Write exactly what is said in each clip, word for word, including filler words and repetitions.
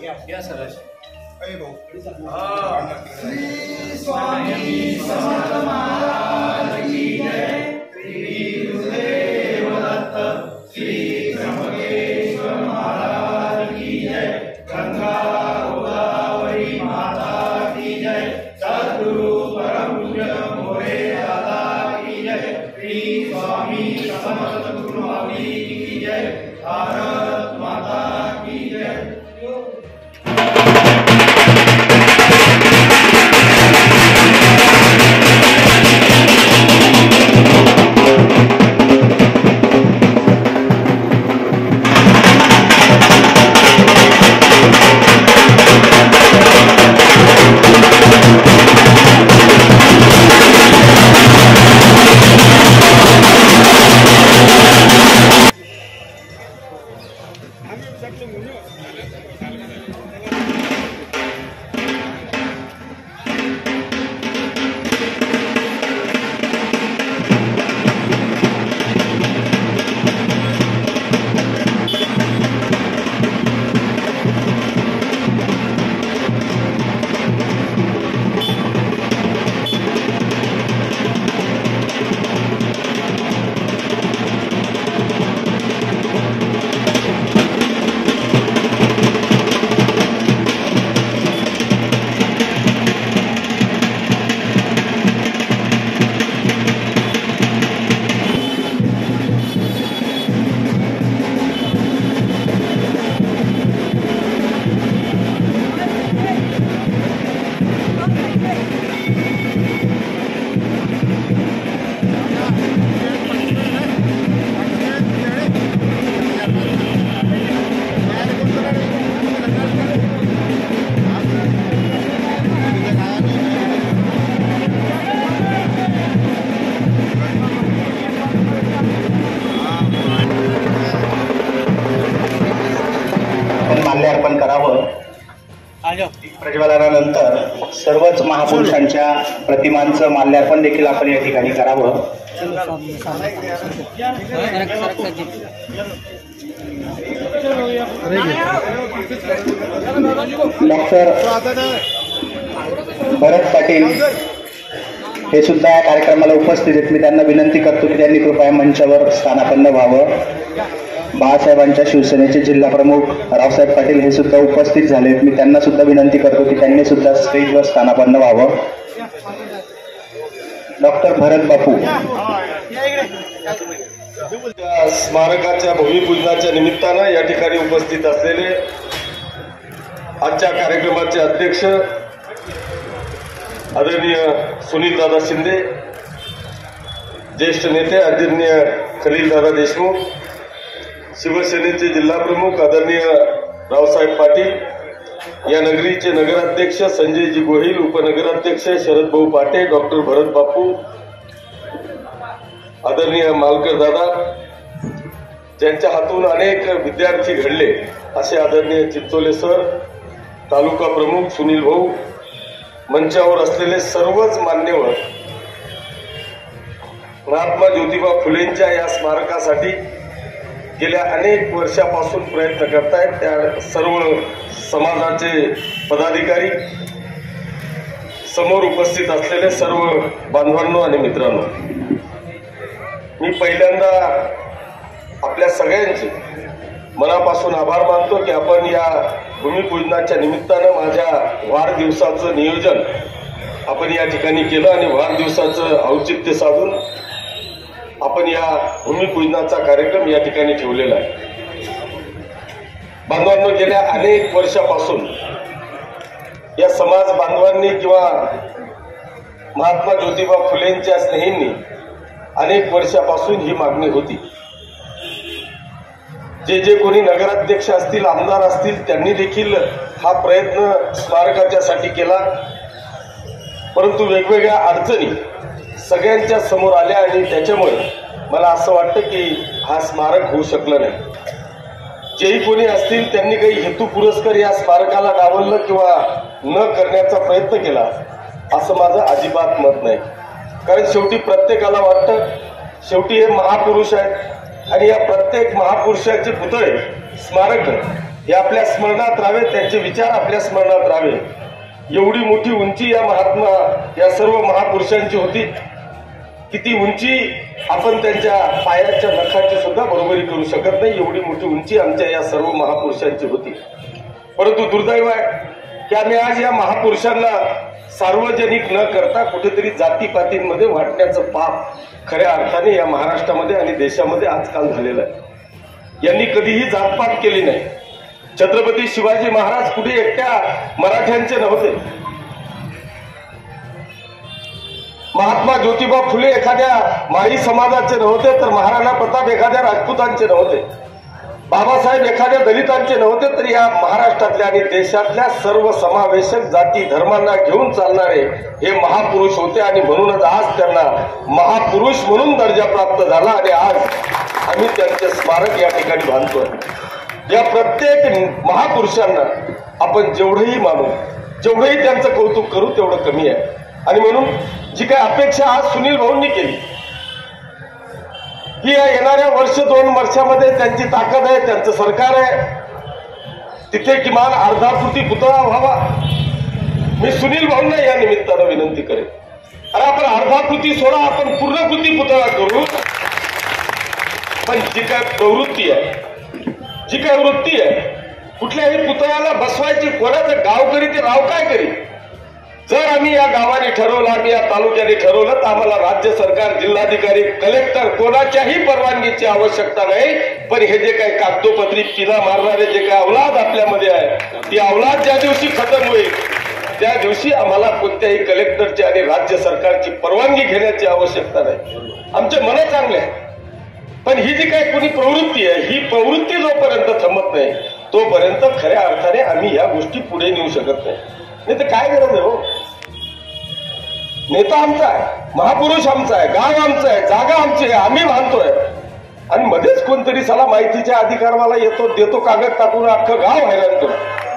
या सर अरे भाऊ श्री स्वामी समर्थ महाराज की जय। श्री गुरुदेव दत्त श्री त्र्यंबकेश्वर महाराज की जय। गंगा गोदावरी माता की जय। सद्गुरु परम पूज्य मोरे दादा की जय। श्री स्वामी समर्थ गुरु माली की जय। भारत माता की जय। माल्यार्पण करावं। प्रज्वलनानंतर सर्वच महापुरुषांच्या प्रतिमांचं माल्यार्पण देखील आपण या ठिकाणी करावं। डॉक्टर भरत पाटील हे सुद्धा या कार्यक्रमाला उपस्थित आहेत। मी त्यांना विनंती करतो की त्यांनी कृपया मंचावर स्थानापन्न व्हावं। बाळासाहेबांच्या शिवसेनेचे जिल्हा प्रमुख रावसाहेब पाटील हे सुद्धा उपस्थित झालेत। मी त्यांना सुद्धा विनंती करतो की त्यांनी सुद्धा स्टेजवर स्थानापन्न व्हावं। डॉक्टर भरत बापू स्मारकाच्या भूमिपूजनाच्या निमित्तानं या ठिकाणी उपस्थित असलेले आजच्या कार्यक्रमाचे अध्यक्ष आदरणीय सुनील दादा शिंदे, ज्येष्ठ नेते आदरणीय खलील दादा देशमुख, शिवसेनेचे जिल्हा प्रमुख आदरणीय रावसाहेब पाटील, या नगरीचे नगराध्यक्ष संजयजी गोहिल, उपनगराध्यक्ष शरद भाऊ पाटे, डॉक्टर भरत बापू, आदरणीय मालकर दादा, ज्यांच्या हातून अनेक विद्यार्थी घडले असे आदरणीय चित्तोले सर, तालुका प्रमुख सुनील भाऊ, मंचावर असलेले सर्वच मान्यवर, महात्मा ज्योतिबा फुलेंच्या या स्मारकासाठी गेल्या अनेक वर्षापासून प्रयत्न करतायत त्या सर्व समाजाचे पदाधिकारी, समोर उपस्थित असलेले सर्व बांधवांनो आणि मित्रांनो, मी पहिल्यांदा आपल्या सगळ्यांचे मनापासून आभार मानतो की आपण या भूमिपूजनाच्या निमित्तानं माझ्या वाढदिवसाचं नियोजन आपण या ठिकाणी केलं आणि वाढदिवसाचं औचित्य साधून आपण या भूमिपूजनाचा कार्यक्रम या ठिकाणी ठेवलेला आहे। बांधवांनो, गेल्या अनेक वर्षापासून या समाज बांधवांनी किंवा महात्मा ज्योतिबा फुलेंच्या स्नेहींनी अनेक वर्षापासून ही मागणी होती। जे जे कोणी नगराध्यक्ष असतील, आमदार असतील, त्यांनी देखील हा प्रयत्न स्मारकाच्यासाठी केला, परंतु वेगवेगळ्या अडचणी सगळ्यांच्या समोर आल्या आणि त्याच्यामुळे मला असं वाटतं की हा स्मारक होऊ शकलं नाही। जेही कोणी असतील त्यांनी काही हेतू पुरस्कार या स्मारकाला डावललं किंवा न करण्याचा प्रयत्न केला असं माझं अजिबात मत नाही। कारण शेवटी प्रत्येकाला वाटतं शेवटी हे महापुरुष आहेत आणि या प्रत्येक महापुरुषाचे पुतळे स्मारक हे आपल्या स्मरणात राहावे, त्यांचे विचार आपल्या स्मरणात राहावे. एवढी मोठी उंची या महात्मा या सर्व महापुरुषांची होती. किती उंची आपण त्यांच्या पायाच्या नखाची सुद्धा बरोबरी करू शकत नाही, एवढी मोठी उंची आमच्या या सर्व महापुरुषांची होती. परंतु दुर्दैव आहे की आम्ही आज या महापुरुषांना सार्वजनिक न करता कुठेतरी जातीपातींमध्ये वाटण्याचं पाप खऱ्या अर्थाने या महाराष्ट्रामध्ये आणि देशामध्ये आजकाल झालेलं आहे. यांनी कधीही जातपात केली नाही. छत्रपती शिवाजी महाराज कुठे एकट्या मराठ्यांचे नव्हते. महात्मा ज्योतिबा फुले एखाद्या माळी समाजाचे नव्हते, तर महाराणा प्रताप एखाद्या राजपूतांचे नव्हते, बाबासाहेब एखाद्या दलितांचे नव्हते, तर या महाराष्ट्रातल्या आणि देशातल्या सर्व समावेशक जाती धर्मांना घेऊन चालणारे हे महापुरुष होते. आणि म्हणूनच आज त्यांना महापुरुष म्हणून दर्जा प्राप्त झाला आणि आज आम्ही त्यांचे स्मारक या ठिकाणी बांधतोय. या प्रत्येक महापुरुषांना आपण जेवढंही मानू, जेवढंही त्यांचं कौतुक करू तेवढं कमी आहे. आणि म्हणून जी काही अपेक्षा आज सुनील भाऊंनी केली की या येणाऱ्या वर्ष दोन वर्षामध्ये त्यांची ताकद आहे, त्यांचं सरकार आहे, तिथे किमान अर्धाकृती पुतळा व्हावा. मी सुनील भाऊंना या निमित्तानं विनंती करेन, अरे आपण अर्धाकृती सोडा, आपण पूर्णकृती पुतळा करू. पण जी काय प्रवृत्ती आहे, जी काय वृत्ती आहे, कुठल्याही पुतळ्याला बसवायची कोणाचं गावकरी ते राव काय करी. जर आम्ही या गावाने ठरवलं, आम्ही या तालुक्याने ठरवलं, तर आम्हाला राज्य सरकार, जिल्हाधिकारी, कलेक्टर कोणाच्याही परवानगीची आवश्यकता नाही. पण हे जे काही कागदोपत्री पिना मारणारे जे काही अवलाद आपल्यामध्ये आहे, ती अवलाद ज्या दिवशी खतम होईल त्या दिवशी आम्हाला कोणत्याही कलेक्टरची आणि राज्य सरकारची परवानगी घेण्याची आवश्यकता नाही. आमचे मन चांगले आहे, पण ही जी काही कोणी प्रवृत्ती आहे, ही प्रवृत्ती जोपर्यंत थांबत नाही तोपर्यंत खऱ्या अर्थाने आम्ही या गोष्टी पुढे नेऊ शकत नाही. नाही तर काय गरज आहे हो. नेता आमचा आहे, महापुरुष आमचा आहे, गाव आमचं आहे, जागा आमची आहे, आम्ही बांधतोय. आणि मध्येच कोणतरी साला माहितीच्या अधिकाराला येतो, देतो कागद टाकून अख्खं गाव हैराण करतो.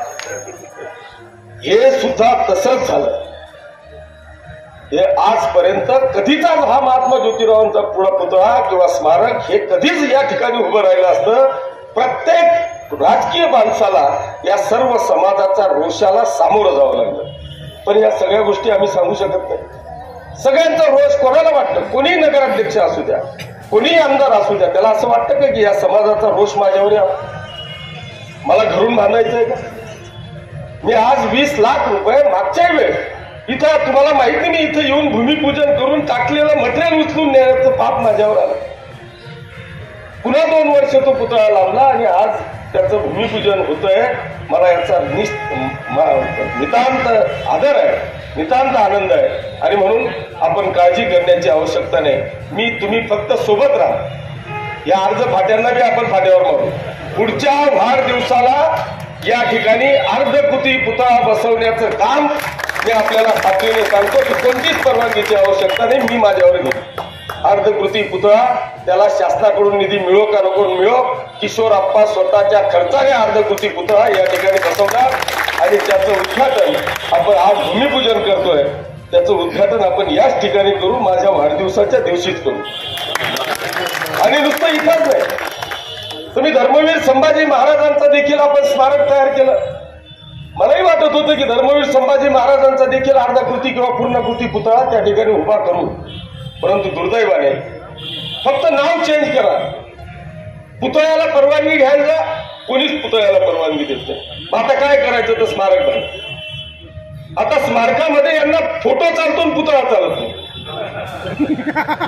हे सुद्धा तसंच झालं. हे आजपर्यंत कधीच आज हा महात्मा ज्योतिरावांचा पुतळा किंवा स्मारक हे कधीच या ठिकाणी उभं राहिलं असतं. प्रत्येक राजकीय माणसाला या सर्व समाजाचा रोषाला सामोरं जावं लागलं. पण या सगळ्या गोष्टी आम्ही सांगू शकत नाही. सगळ्यांचा रोष कोणाला वाटतं, कोणी नगराध्यक्ष असू द्या, कोणी आमदार असू द्या, त्याला असं वाटतं का की या समाजाचा रोष माझ्यावर यावा, मला घरून बांधायचं आहे का. मी आज वीस लाख रुपये मागच्या वेळेस इथं, तुम्हाला माहिती नाही, इथं येऊन भूमिपूजन करून टाकलेलं मटेरियल उचलून नेण्याचं पाप माझ्यावर आलं. पुन्हा दोन वर्ष तो पुतळा लावला आणि आज त्याचं भूमिपूजन होतंय. मला याचा नितांत आदर आहे, नितांत आनंद आहे. आणि म्हणून आपण काळजी करण्याची आवश्यकता नाही. मी तुम्ही फक्त सोबत राहा. या अर्ज फाट्यांना बी आपण फाट्यावर मारू. पुढच्या वाढदिवसाला या ठिकाणी अर्धकृती पुतळा बसवण्याचं काम मी आपल्याला खात्रीने सांगतो की कोणतीच परवानगीची आवश्यकता नाही. मी माझ्यावर घेईन अर्धकृती पुतळा. त्याला शासनाकडून निधी मिळो का नको मिळो, किशोर आप्पा स्वतःच्या खर्चाने अर्धकृती पुतळा या ठिकाणी बसवणार आणि त्याचं उद्घाटन आपण आज भूमिपूजन करतोय, त्याचं उद्घाटन आपण याच ठिकाणी करू, माझ्या वाढदिवसाच्या दिवशीच करू. आणि नुसतं इथंच नाही, तुम्ही धर्मवीर संभाजी महाराजांचं देखील आपण स्मारक तयार केलं. मलाही वाटत होतं की धर्मवीर संभाजी महाराजांचा देखील अर्धाकृती किंवा पूर्णकृती पुतळा त्या ठिकाणी उभा करू. परंतु दुर्दैवाने फक्त नाव चेंज करा, पुतळ्याला परवानगी घ्यायला कोणीच पुतळ्याला परवानगी देत नाही. आता काय करायचं तर स्मारक बांध. आता स्मारकामध्ये यांना फोटो चालतो आणि पुतळा चालत नाही.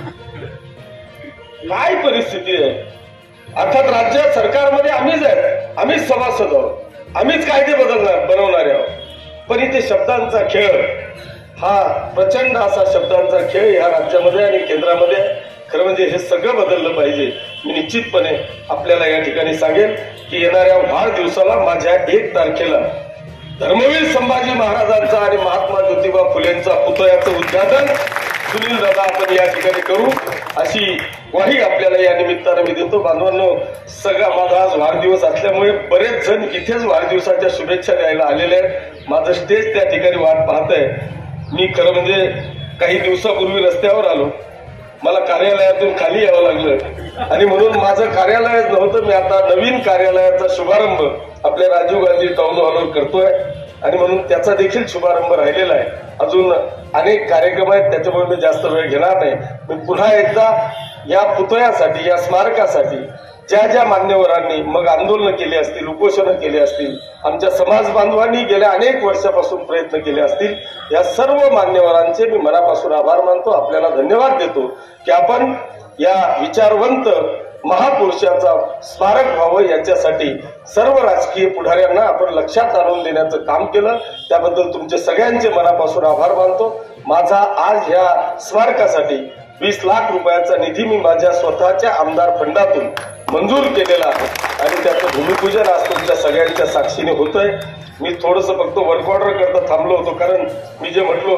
काय परिस्थिती आहे. अर्थात राज्य सरकारमध्ये आम्हीच आहेत, आम्हीच सभासद आहोत, आम्हीच कायदे बदलणार बनवणारे आहोत. पण इथे शब्दांचा खेळ, हा प्रचंड असा शब्दांचा खेळ या राज्यामध्ये आणि केंद्रामध्ये. खरं म्हणजे हे सगळं बदललं पाहिजे. मी निश्चितपणे आपल्याला या ठिकाणी सांगेन की येणाऱ्या वाढदिवसाला माझ्या एक तारखेला धर्मवीर संभाजी महाराजांचा आणि महात्मा ज्योतिबा फुलेंचा पुतळ्याचं उद्घाटन सुनील दादा आपण या ठिकाणी करू, अशी ग्वाही आपल्याला या निमित्तानं मी देतो. बांधवांनो, सगळा माझा आज वाढदिवस असल्यामुळे बरेच जण इथेच वाढदिवसाच्या शुभेच्छा द्यायला आलेले आहेत. माझं स्टेज त्या ठिकाणी वाट पाहतंय. मी खरं म्हणजे काही दिवसापूर्वी रस्त्यावर आलो, मला कार्यालयातून खाली यावं लागलं आणि म्हणून माझं कार्यालय नव्हतं, मी आता नवीन कार्यालयाचा शुभारंभ आपल्या राजीव गांधी टाऊन हॉलवर करतोय आणि म्हणून त्याचा देखील शुभारंभ राहिलेला आहे. अजून अनेक कार्यक्रम आहेत, त्याच्यामुळे मी जास्त वेळ घेणार नाही. मी पुन्हा एकदा या पुतळ्यासाठी, या स्मारकासाठी ज्या ज्या मान्यवरांनी मग आंदोलनं केली असतील, उपोषणं केली असतील, आमच्या समाज बांधवांनी गेल्या अनेक वर्षापासून प्रयत्न केले असतील, या सर्व मान्यवरांचे मी मनापासून आभार मानतो. आपल्याला धन्यवाद देतो की आपण या विचारवंत महापुरुषाचा स्मारक व्हावं याच्यासाठी सर्व राजकीय पुढाऱ्यांना आपण लक्षात आणून देण्याचं काम केलं. त्याबद्दल तुमचे सगळ्यांचे मनापासून आभार मानतो. माझा आज या स्मारकासाठी वीस लाख रुपयाचा निधी मी माझ्या स्वतःच्या आमदार फंडातून मंजूर केलेला आहे आणि त्याचं भूमिपूजन आज तुमच्या सगळ्यांच्या साक्षीने होतंय. मी थोडंसं फक्त वर्क ऑर्डर करता थांबलो होतो, कारण मी जे म्हटलो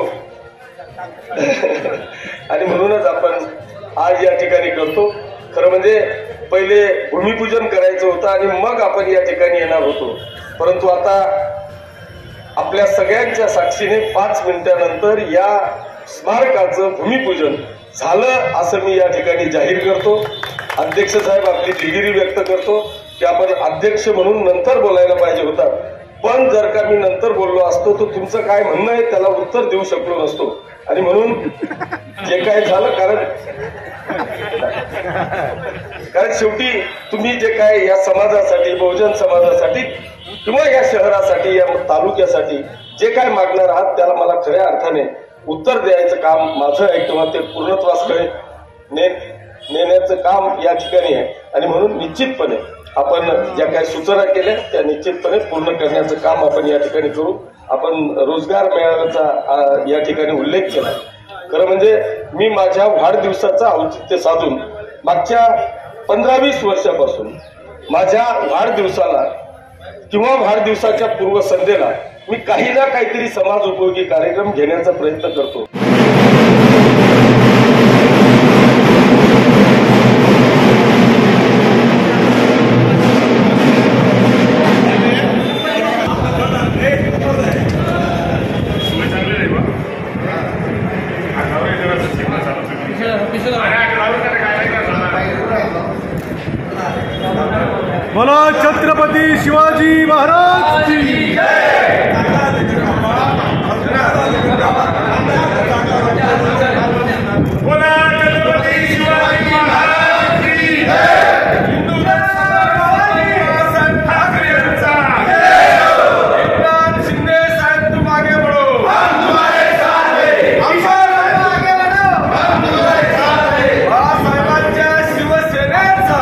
आणि म्हणूनच आपण आज या ठिकाणी करतो. खरं म्हणजे पहिले भूमिपूजन करायचं होतं आणि मग आपण या ठिकाणी येणार होतो, परंतु आता आपल्या सगळ्यांच्या साक्षीने पाच मिनिटानंतर या स्मारकाचं भूमिपूजन झालं असं मी या ठिकाणी जाहीर करतो. अध्यक्ष साहेब, आपली दिलगिरी व्यक्त करतो की आपण अध्यक्ष म्हणून नंतर बोलायला पाहिजे होता, पण जर का मी नंतर बोललो असतो तर तुमचं काय म्हणणं आहे त्याला उत्तर देऊ शकलो नसतो. आणि म्हणून जे काय झालं, कारण कारण शेवटी तुम्ही जे काय या समाजासाठी, बहुजन समाजासाठी किंवा या शहरासाठी, या तालुक्यासाठी जे काय मागणार आहात त्याला मला खऱ्या अर्थाने उत्तर द्यायचं काम माझं आहे किंवा ते पूर्णत्वासकडे ने नेण्याचं काम या ठिकाणी आहे. आणि म्हणून निश्चितपणे आपण ज्या काही सूचना केल्या त्या निश्चितपणे पूर्ण करण्याचं काम आपण या ठिकाणी करू. आपण रोजगार मेळाव्याचा या ठिकाणी उल्लेख केला. खरं म्हणजे मी माझ्या वाढदिवसाचं औचित्य साधून मागच्या पंधरा वीस वर्षापासून माझ्या वाढदिवसाला किंवा वाढदिवसाच्या पूर्वसंध्येला मी काही ना काहीतरी समाज उपयोगी कार्यक्रम घेण्याचा प्रयत्न करतो. बोलो छत्रपती शिवाजी महाराज की जय. बोला छत्रपती शिवाजी महाराज की जय. हिंदू ठाकरे यांचा एकनाथ शिंदे साहेब, तुम आगे बढ़ो, हम तुम्हारे साथ हैं. आगे बढ़ो, हम तुम्हारे साथ हैं. बाळासाहेबांच्या शिवसेनेचा